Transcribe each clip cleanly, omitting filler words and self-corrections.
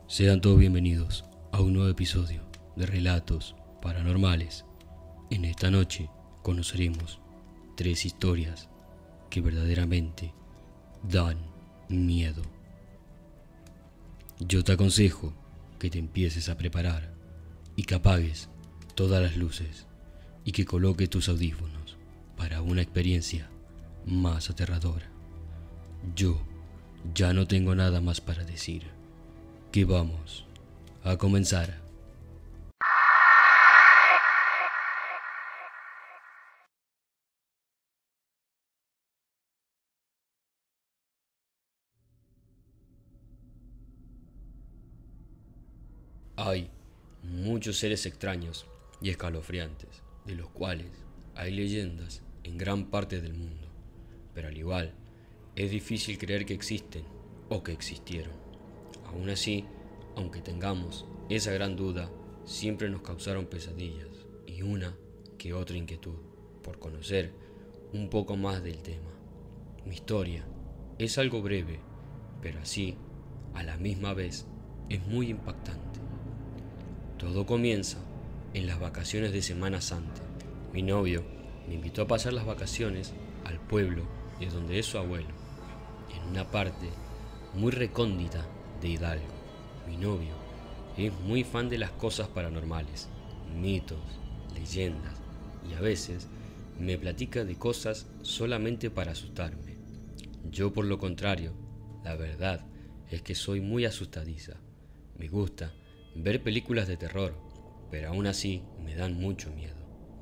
Sean todos bienvenidos a un nuevo episodio de Relatos Paranormales. En esta noche conoceremos 3 historias que verdaderamente dan miedo. Yo te aconsejo que te empieces a preparar y que apagues todas las luces y que coloques tus audífonos para una experiencia más aterradora. Yo ya no tengo nada más para decir. Que vamos a comenzar. Hay muchos seres extraños y escalofriantes, de los cuales hay leyendas en gran parte del mundo, pero al igual es difícil creer que existen o que existieron. Aún así, aunque tengamos esa gran duda, siempre nos causaron pesadillas y una que otra inquietud por conocer un poco más del tema. Mi historia es algo breve, pero así, a la misma vez, es muy impactante. Todo comienza en las vacaciones de Semana Santa. Mi novio me invitó a pasar las vacaciones al pueblo de donde es su abuelo, en una parte muy recóndita de Hidalgo. Mi novio es muy fan de las cosas paranormales, mitos, leyendas, y a veces me platica de cosas solamente para asustarme. Yo, por lo contrario, la verdad es que soy muy asustadiza. Me gusta ver películas de terror, pero aún así me dan mucho miedo.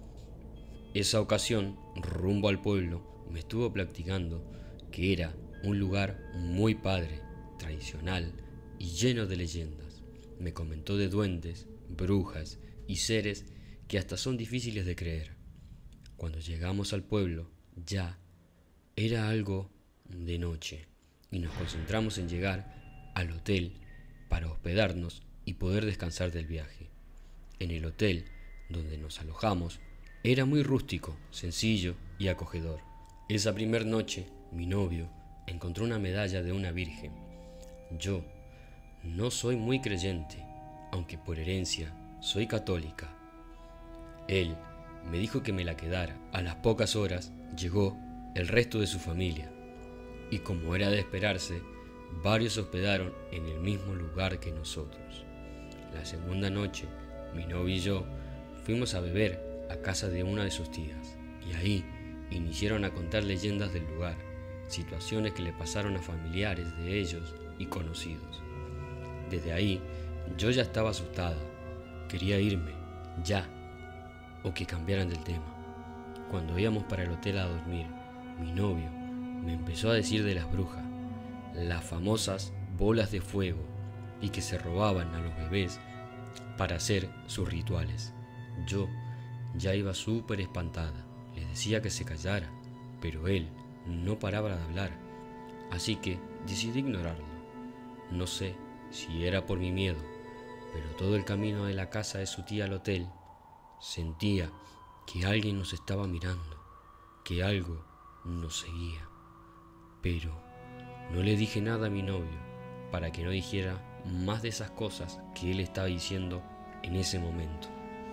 Esa ocasión, rumbo al pueblo, me estuvo platicando que era un lugar muy padre, tradicional y lleno de leyendas. Me comentó de duendes, brujas y seres que hasta son difíciles de creer. Cuando llegamos al pueblo, ya era algo de noche y nos concentramos en llegar al hotel para hospedarnos y poder descansar del viaje. En el hotel donde nos alojamos era muy rústico, sencillo y acogedor. Esa primer noche, mi novio encontró una medalla de una virgen. Yo no soy muy creyente, aunque por herencia soy católica. Él me dijo que me la quedara. A las pocas horas llegó el resto de su familia, y como era de esperarse, varios se hospedaron en el mismo lugar que nosotros. La segunda noche, mi novio y yo fuimos a beber a casa de una de sus tías, y ahí iniciaron a contar leyendas del lugar, situaciones que le pasaron a familiares de ellos y conocidos. Desde ahí, yo ya estaba asustada. Quería irme, ya, o que cambiaran del tema. Cuando íbamos para el hotel a dormir, mi novio me empezó a decir de las brujas, las famosas bolas de fuego, y que se robaban a los bebés para hacer sus rituales. Yo ya iba súper espantada. Le decía que se callara, pero él no paraba de hablar, así que decidí ignorarlo. No sé si era por mi miedo, pero todo el camino de la casa de su tía al hotel sentía que alguien nos estaba mirando, que algo nos seguía. Pero no le dije nada a mi novio para que no dijera más de esas cosas que él estaba diciendo en ese momento.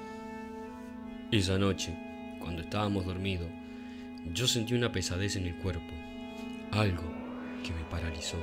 Esa noche, cuando estábamos dormidos, yo sentí una pesadez en el cuerpo, algo que me paralizó.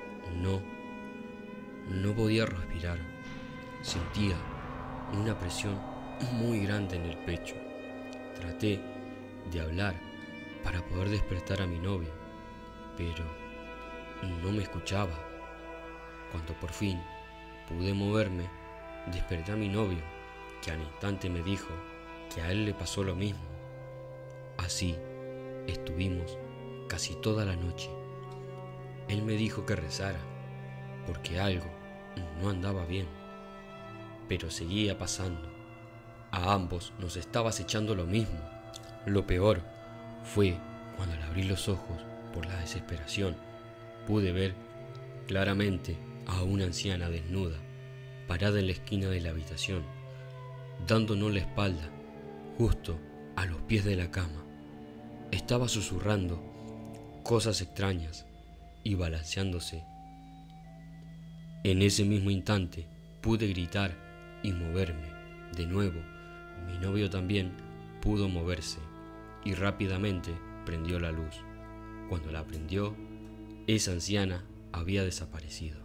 No podía respirar. Sentía una presión muy grande en el pecho. Traté de hablar para poder despertar a mi novio, pero no me escuchaba. Cuando por fin pude moverme, desperté a mi novio, que al instante me dijo que a él le pasó lo mismo. Así estuvimos casi toda la noche. Él me dijo que rezara, porque algo no andaba bien, pero seguía pasando. A ambos nos estaba acechando lo mismo. Lo peor fue cuando al abrir los ojos por la desesperación, pude ver claramente a una anciana desnuda, parada en la esquina de la habitación, dándonos la espalda, justo a los pies de la cama. Estaba susurrando cosas extrañas y balanceándose En ese mismo instante pude gritar y moverme. De nuevo, mi novio también pudo moverse y rápidamente prendió la luz. Cuando la prendió, esa anciana había desaparecido.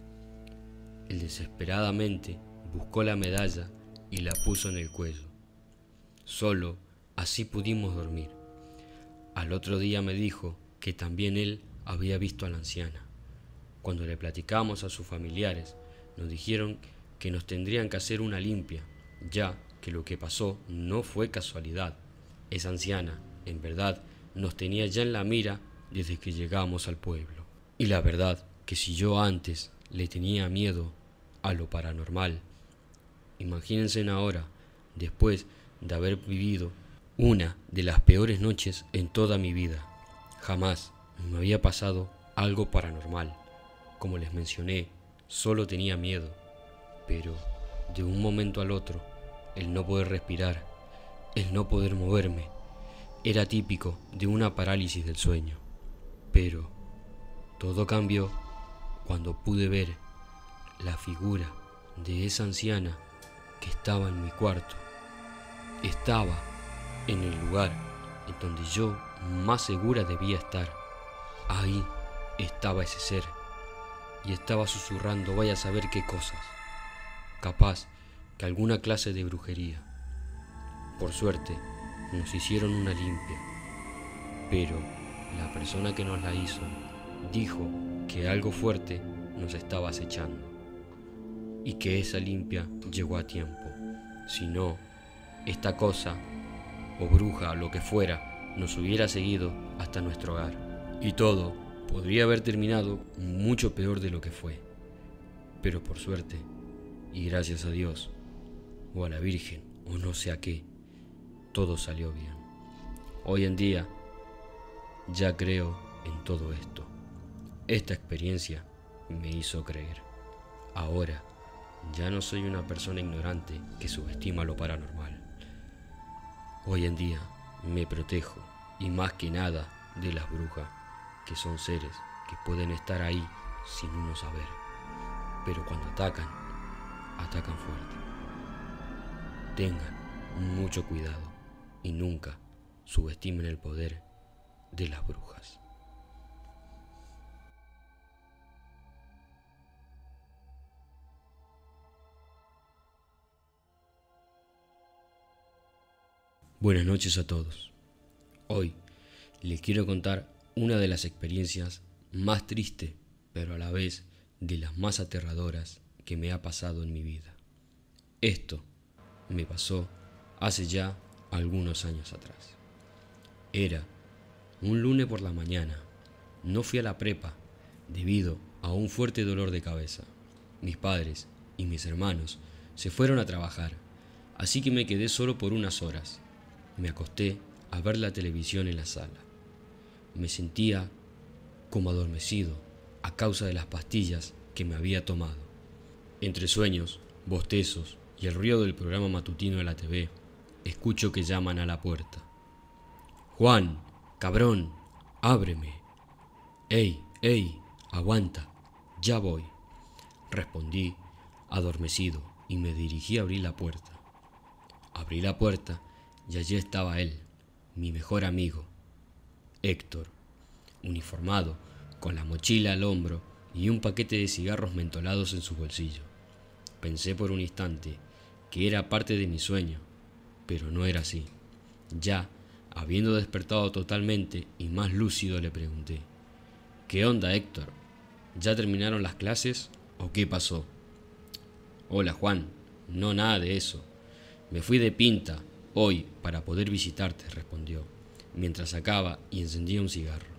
Él desesperadamente buscó la medalla y la puso en el cuello. Solo así pudimos dormir. Al otro día me dijo que también él había visto a la anciana. Cuando le platicamos a sus familiares, nos dijeron que nos tendrían que hacer una limpia, ya que lo que pasó no fue casualidad. Esa anciana, en verdad, nos tenía ya en la mira desde que llegamos al pueblo. Y la verdad que si yo antes le tenía miedo a lo paranormal, imagínense ahora, después de haber vivido una de las peores noches en toda mi vida. Jamás me había pasado algo paranormal. Como les mencioné, solo tenía miedo, pero de un momento al otro, el no poder respirar, el no poder moverme, era típico de una parálisis del sueño. Pero todo cambió cuando pude ver la figura de esa anciana que estaba en mi cuarto. Estaba en el lugar en donde yo más segura debía estar. Ahí estaba ese ser y estaba susurrando vaya a saber qué cosas. Capaz que alguna clase de brujería. Por suerte, nos hicieron una limpia, pero la persona que nos la hizo dijo que algo fuerte nos estaba acechando y que esa limpia llegó a tiempo. Si no, esta cosa, o bruja o lo que fuera, nos hubiera seguido hasta nuestro hogar. Y todo podría haber terminado mucho peor de lo que fue. Pero por suerte, y gracias a Dios, o a la Virgen, o no sé a qué, todo salió bien. Hoy en día, ya creo en todo esto. Esta experiencia me hizo creer. Ahora, ya no soy una persona ignorante que subestima lo paranormal. Hoy en día me protejo, y más que nada de las brujas, que son seres que pueden estar ahí sin uno saber. Pero cuando atacan, atacan fuerte. Tengan mucho cuidado y nunca subestimen el poder de las brujas. Buenas noches a todos. Hoy les quiero contar una de las experiencias más tristes, pero a la vez de las más aterradoras que me ha pasado en mi vida. Esto me pasó hace ya algunos años atrás. Era un lunes por la mañana. No fui a la prepa debido a un fuerte dolor de cabeza. Mis padres y mis hermanos se fueron a trabajar, así que me quedé solo por unas horas. Me acosté a ver la televisión en la sala. Me sentía como adormecido a causa de las pastillas que me había tomado. Entre sueños, bostezos y el ruido del programa matutino de la TV, escucho que llaman a la puerta. «Juan, cabrón, ábreme». «Ey, ey, aguanta, ya voy», respondí, adormecido, y me dirigí a abrir la puerta. Abrí la puerta y allí estaba él, mi mejor amigo, Héctor, uniformado, con la mochila al hombro y un paquete de cigarros mentolados en su bolsillo. Pensé por un instante que era parte de mi sueño, pero no era así. Ya, habiendo despertado totalmente y más lúcido, le pregunté: «¿Qué onda, Héctor? ¿Ya terminaron las clases o qué pasó?» «Hola, Juan, no, nada de eso. Me fui de pinta hoy para poder visitarte», respondió, mientras sacaba y encendía un cigarro.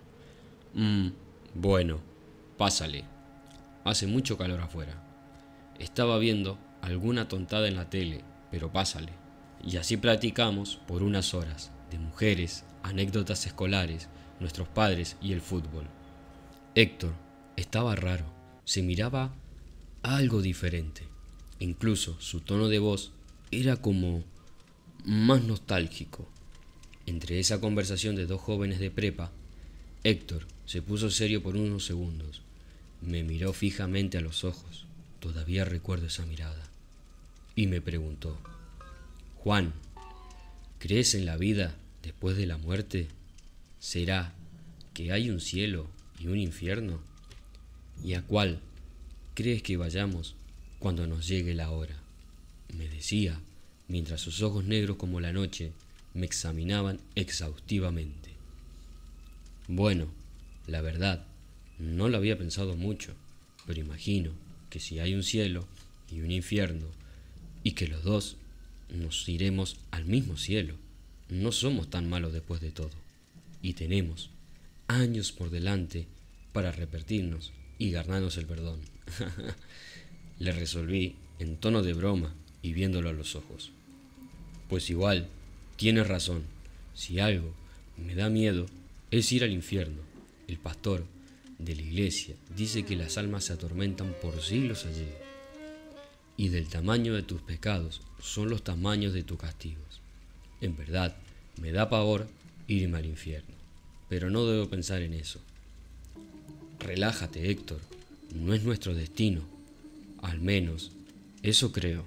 Bueno, pásale. Hace mucho calor afuera. Estaba viendo alguna tontada en la tele, pero pásale. Y así platicamos por unas horas, de mujeres, anécdotas escolares, nuestros padres y el fútbol. Héctor estaba raro, se miraba algo diferente. Incluso su tono de voz era como más nostálgico. Entre esa conversación de dos jóvenes de prepa, Héctor se puso serio por unos segundos. Me miró fijamente a los ojos todavía recuerdo esa mirada. Y me preguntó: Juan, ¿crees en la vida después de la muerte? ¿Será que hay un cielo y un infierno? ¿Y a cuál crees que vayamos cuando nos llegue la hora? Me decía, mientras sus ojos negros como la noche me examinaban exhaustivamente. Bueno, la verdad, no lo había pensado mucho, pero imagino que si hay un cielo y un infierno, y que los dos nos iremos al mismo cielo, no somos tan malos después de todo, y tenemos años por delante para arrepentirnos y ganarnos el perdón. Le resolví en tono de broma y viéndolo a los ojos. Pues igual, tienes razón, si algo me da miedo es ir al infierno. El pastor de la iglesia dice que las almas se atormentan por siglos allí, y del tamaño de tus pecados son los tamaños de tus castigos. En verdad, me da pavor irme al infierno, pero no debo pensar en eso. Relájate, Héctor, no es nuestro destino, al menos eso creo.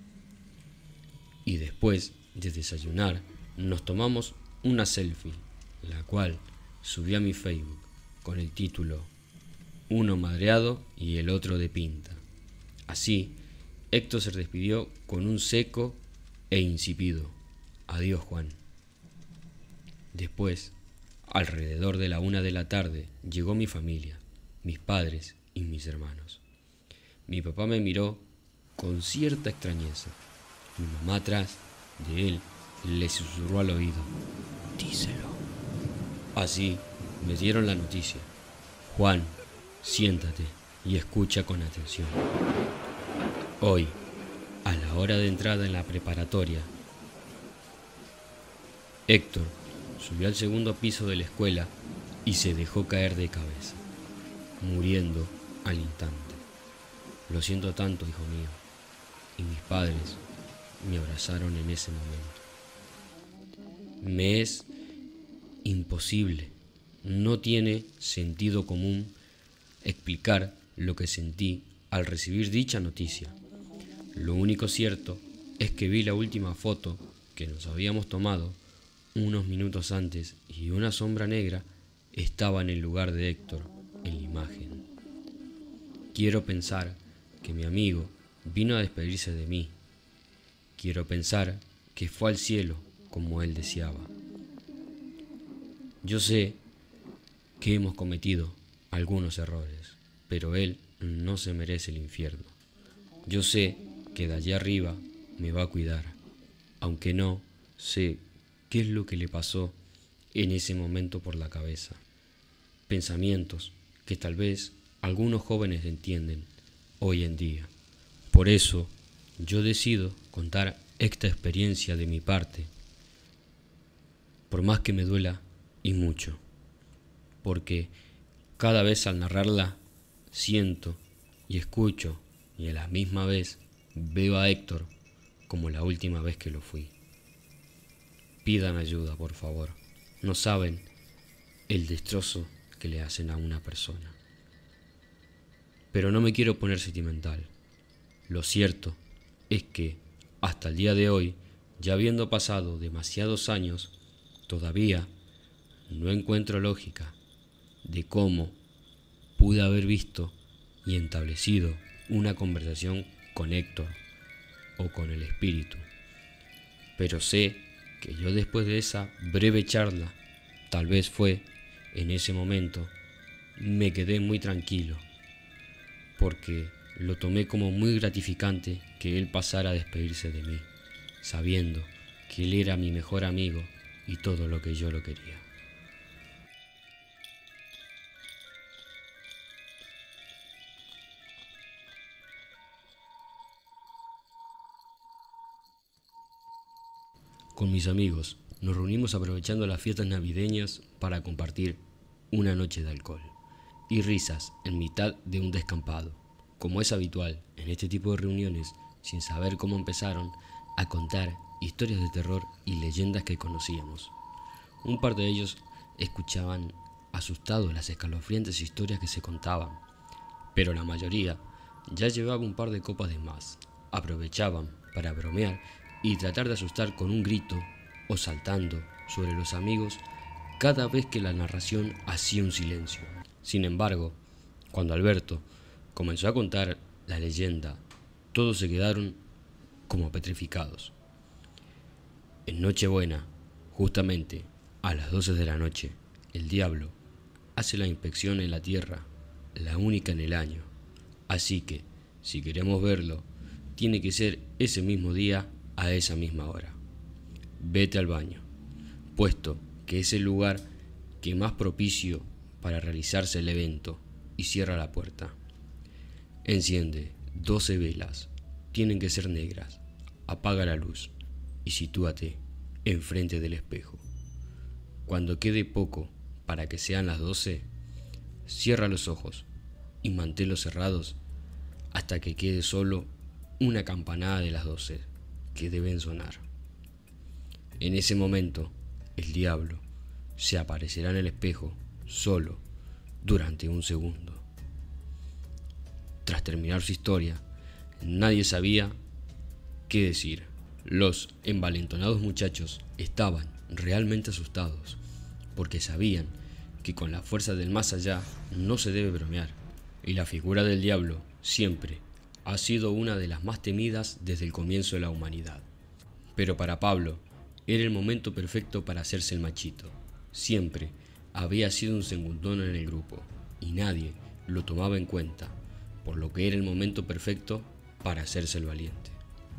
Y después de desayunar, nos tomamos una selfie, la cual subí a mi Facebook con el título Uno madreado y el otro de pinta. Así, Héctor se despidió con un seco e insípido adiós, Juan. Después, alrededor de la 1 de la tarde, llegó mi familia, mis padres y mis hermanos. Mi papá me miró con cierta extrañeza. Mi mamá atrás de él le susurró al oído: díselo. Así me dieron la noticia: Juan, siéntate y escucha con atención. Hoy, a la hora de entrada en la preparatoria, Héctor subió al segundo piso de la escuela y se dejó caer de cabeza, muriendo al instante. Lo siento tanto, hijo mío. Y mis padres me abrazaron en ese momento. Me es imposible, no tiene sentido común explicar lo que sentí al recibir dicha noticia. Lo único cierto es que vi la última foto que nos habíamos tomado unos minutos antes y una sombra negra estaba en el lugar de Héctor en la imagen. Quiero pensar que mi amigo vino a despedirse de mí. Quiero pensar que fue al cielo como él deseaba. Yo sé que hemos cometido algunos errores, pero él no se merece el infierno. Yo sé que de allá arriba me va a cuidar, aunque no sé qué es lo que le pasó en ese momento por la cabeza. Pensamientos que tal vez algunos jóvenes entienden hoy en día. Por eso yo decido contar esta experiencia de mi parte, por más que me duela y mucho, porque cada vez al narrarla siento y escucho y a la misma vez veo a Héctor como la última vez que lo fui. Pidan ayuda, por favor. No saben el destrozo que le hacen a una persona. Pero no me quiero poner sentimental. Lo cierto es que, hasta el día de hoy, ya habiendo pasado demasiados años, todavía no encuentro lógica de cómo pude haber visto y establecido una conversación con Héctor o con el espíritu. Pero sé que yo, después de esa breve charla, tal vez fue en ese momento, me quedé muy tranquilo, porque lo tomé como muy gratificante que él pasara a despedirse de mí, sabiendo que él era mi mejor amigo y todo lo que yo lo quería. Con mis amigos nos reunimos aprovechando las fiestas navideñas para compartir una noche de alcohol y risas en mitad de un descampado, como es habitual en este tipo de reuniones, sin saber cómo empezaron a contar historias de terror y leyendas que conocíamos. Un par de ellos escuchaban asustados las escalofriantes historias que se contaban, pero la mayoría ya llevaba un par de copas de más. Aprovechaban para bromear y tratar de asustar con un grito o saltando sobre los amigos cada vez que la narración hacía un silencio. Sin embargo, cuando Alberto comenzó a contar la leyenda, todos se quedaron como petrificados. En Nochebuena, justamente a las 12 de la noche, el diablo hace la inspección en la tierra, la única en el año. Así que, si queremos verlo, tiene que ser ese mismo día a esa misma hora. Vete al baño, puesto que es el lugar que más propicio para realizarse el evento, y cierra la puerta. Enciende 12 velas, tienen que ser negras, apaga la luz y sitúate enfrente del espejo. Cuando quede poco para que sean las 12, cierra los ojos y manténlos cerrados hasta que quede solo una campanada de las 12 que deben sonar. En ese momento, el diablo se aparecerá en el espejo solo durante un segundo. Tras terminar su historia, nadie sabía qué decir. Los envalentonados muchachos estaban realmente asustados, porque sabían que con la fuerza del más allá no se debe bromear, y la figura del diablo siempre ha sido una de las más temidas desde el comienzo de la humanidad. Pero para Pablo era el momento perfecto para hacerse el machito. Siempre había sido un segundón en el grupo, y nadie lo tomaba en cuenta, por lo que era el momento perfecto para hacerse el valiente.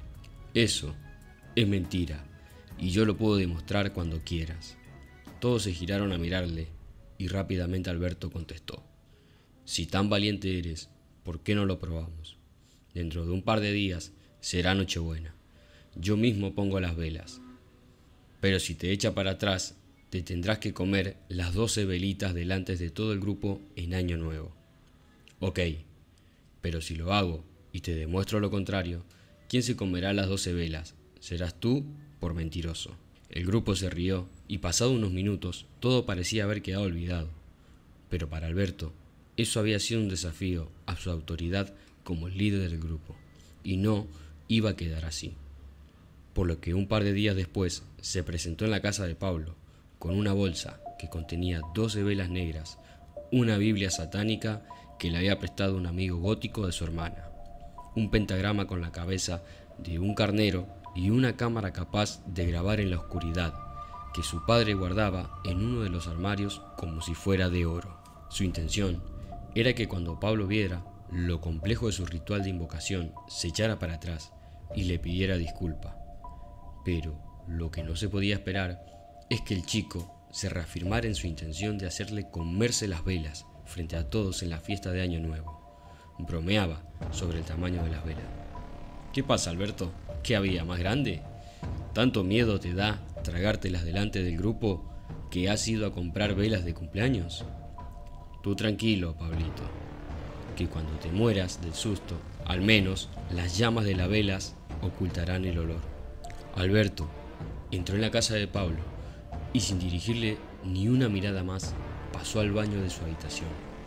Eso es mentira, y yo lo puedo demostrar cuando quieras. Todos se giraron a mirarle, y rápidamente Alberto contestó: si tan valiente eres, ¿por qué no lo probamos? Dentro de un par de días será Nochebuena. Yo mismo pongo las velas. Pero si te echa para atrás, te tendrás que comer las 12 velitas delante de todo el grupo en Año Nuevo. Ok, pero si lo hago y te demuestro lo contrario, ¿quién se comerá las 12 velas? Serás tú por mentiroso. El grupo se rió y pasados unos minutos todo parecía haber quedado olvidado. Pero para Alberto, eso había sido un desafío a su autoridad como el líder del grupo, y no iba a quedar así. Por lo que un par de días después se presentó en la casa de Pablo con una bolsa que contenía 12 velas negras, una Biblia satánica que le había prestado un amigo gótico de su hermana, un pentagrama con la cabeza de un carnero y una cámara capaz de grabar en la oscuridad que su padre guardaba en uno de los armarios como si fuera de oro. Su intención era que cuando Pablo viera lo complejo de su ritual de invocación se echara para atrás y le pidiera disculpa. Pero lo que no se podía esperar es que el chico se reafirmara en su intención de hacerle comerse las velas frente a todos en la fiesta de Año Nuevo. Bromeaba sobre el tamaño de las velas. ¿Qué pasa, Alberto? ¿Qué había, más grande? ¿Tanto miedo te da tragártelas delante del grupo que has ido a comprar velas de cumpleaños? Tú tranquilo, Pablito, que cuando te mueras del susto, al menos las llamas de las velas ocultarán el olor. Alberto entró en la casa de Pablo y sin dirigirle ni una mirada más, pasó al baño de su habitación.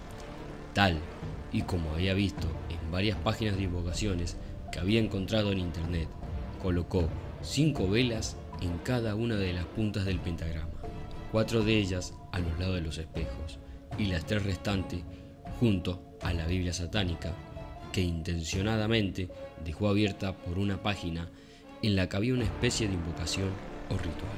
Tal y como había visto en varias páginas de invocaciones que había encontrado en internet, colocó 5 velas en cada una de las puntas del pentagrama, 4 de ellas a los lados de los espejos y las 3 restantes junto a la Biblia satánica, que intencionadamente dejó abierta por una página en la que había una especie de invocación o ritual.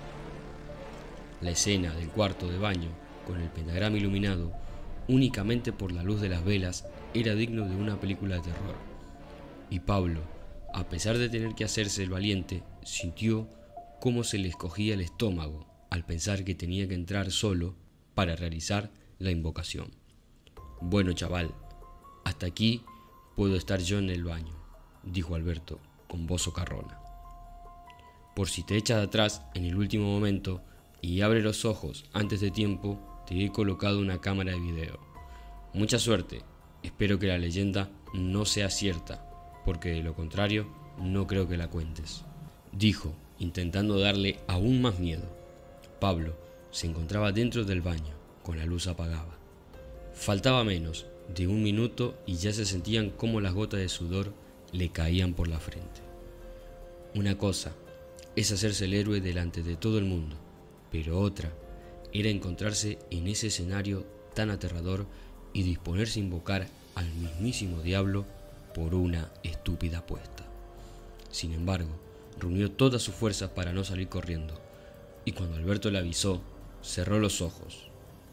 La escena del cuarto de baño, con el pentagrama iluminado únicamente por la luz de las velas, era digno de una película de terror. Y Pablo, a pesar de tener que hacerse el valiente, sintió cómo se le escogía el estómago al pensar que tenía que entrar solo para realizar la invocación. Bueno, chaval, hasta aquí puedo estar yo en el baño, dijo Alberto con voz socarrona. Por si te echas atrás en el último momento y abres los ojos antes de tiempo, te he colocado una cámara de video. Mucha suerte, espero que la leyenda no sea cierta, porque de lo contrario no creo que la cuentes, dijo, intentando darle aún más miedo. Pablo se encontraba dentro del baño, con la luz apagada. Faltaba menos de un minuto y ya se sentían como las gotas de sudor le caían por la frente. Una cosa es hacerse el héroe delante de todo el mundo, pero otra era encontrarse en ese escenario tan aterrador y disponerse a invocar al mismísimo diablo por una estúpida apuesta. Sin embargo, reunió todas sus fuerzas para no salir corriendo, y cuando Alberto le avisó, cerró los ojos.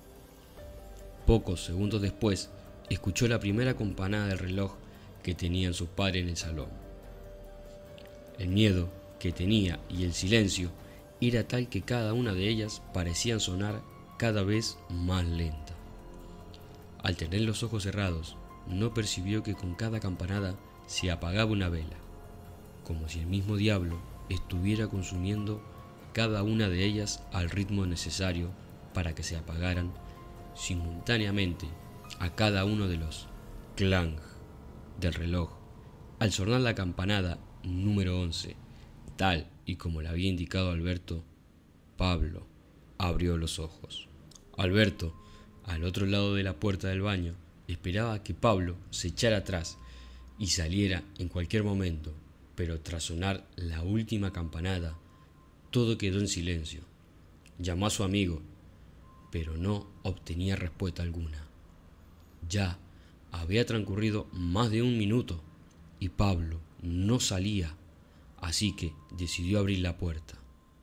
Pocos segundos después, escuchó la primera campanada del reloj que tenían sus padres en el salón. El miedo que tenía y el silencio era tal que cada una de ellas parecían sonar cada vez más lenta. Al tener los ojos cerrados, no percibió que con cada campanada se apagaba una vela, como si el mismo diablo estuviera consumiendo cada una de ellas al ritmo necesario para que se apagaran simultáneamente a cada uno de los clang del reloj. Al sonar la campanada número 11, tal y como le había indicado Alberto, Pablo abrió los ojos. Alberto, al otro lado de la puerta del baño, esperaba que Pablo se echara atrás y saliera en cualquier momento, pero tras sonar la última campanada, todo quedó en silencio. Llamó a su amigo, pero no obtenía respuesta alguna. Ya había transcurrido más de un minuto y Pablo no salía, así que decidió abrir la puerta.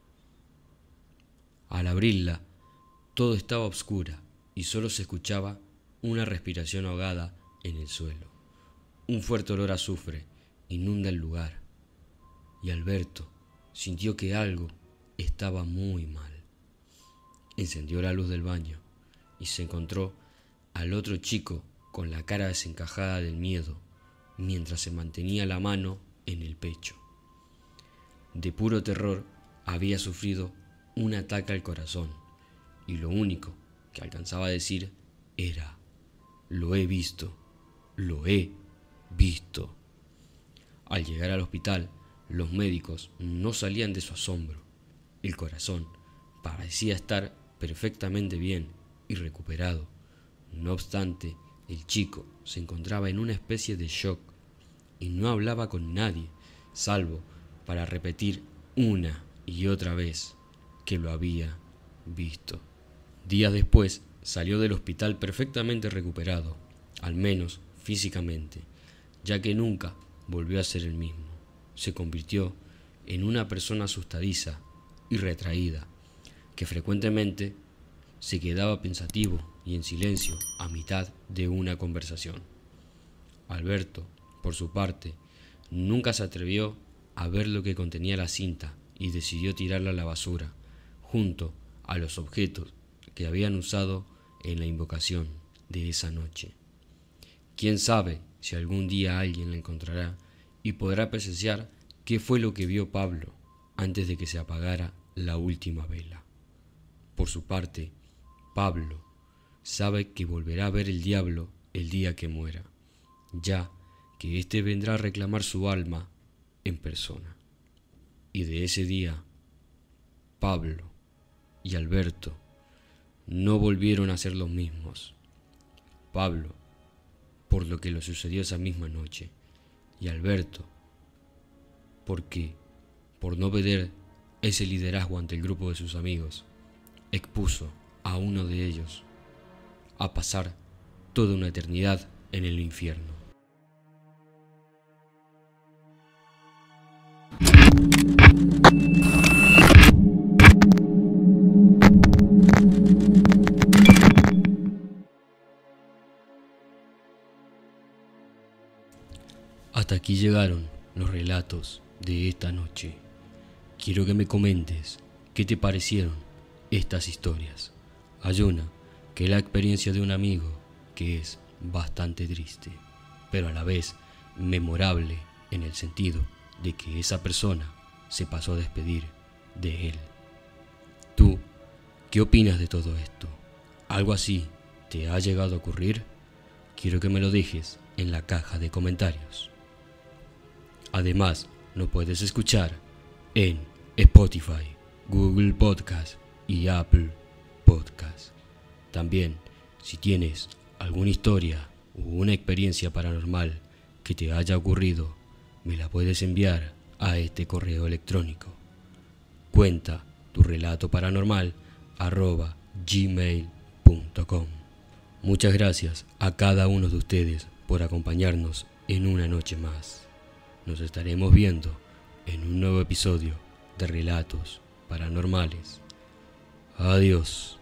Al abrirla, todo estaba a oscuras y solo se escuchaba una respiración ahogada en el suelo. Un fuerte olor a azufre inunda el lugar y Alberto sintió que algo estaba muy mal. Encendió la luz del baño y se encontró al otro chico con la cara desencajada del miedo mientras se mantenía la mano en el pecho. De puro terror había sufrido un ataque al corazón y lo único que alcanzaba a decir era: lo he visto, lo he visto. Al llegar al hospital, los médicos no salían de su asombro. El corazón parecía estar perfectamente bien y recuperado. No obstante, el chico se encontraba en una especie de shock y no hablaba con nadie, salvo para repetir una y otra vez que lo había visto. Días después salió del hospital perfectamente recuperado, al menos físicamente, ya que nunca volvió a ser el mismo. Se convirtió en una persona asustadiza y retraída, que frecuentemente se quedaba pensativo y en silencio a mitad de una conversación. Alberto, por su parte, nunca se atrevió a ver lo que contenía la cinta y decidió tirarla a la basura, junto a los objetos que habían usado en la invocación de esa noche. Quién sabe si algún día alguien la encontrará y podrá presenciar qué fue lo que vio Pablo antes de que se apagara la última vela. Por su parte, Pablo sabe que volverá a ver el diablo el día que muera, ya que éste vendrá a reclamar su alma en persona. Y de ese día, Pablo y Alberto no volvieron a ser los mismos. Pablo, por lo que le sucedió esa misma noche, y Alberto, porque, por no perder ese liderazgo ante el grupo de sus amigos, expuso a uno de ellos a pasar toda una eternidad en el infierno. Hasta aquí llegaron los relatos de esta noche. Quiero que me comentes qué te parecieron estas historias. Hay una que es la experiencia de un amigo que es bastante triste, pero a la vez memorable en el sentido de que esa persona se pasó a despedir de él. ¿Tú qué opinas de todo esto? ¿Algo así te ha llegado a ocurrir? Quiero que me lo dejes en la caja de comentarios. Además, nos puedes escuchar en Spotify, Google Podcast y Apple Podcast. También, si tienes alguna historia o una experiencia paranormal que te haya ocurrido, me la puedes enviar a este correo electrónico. Cuenta tu relato paranormal @gmail.com. Muchas gracias a cada uno de ustedes por acompañarnos en una noche más. Nos estaremos viendo en un nuevo episodio de Relatos Paranormales. Adiós.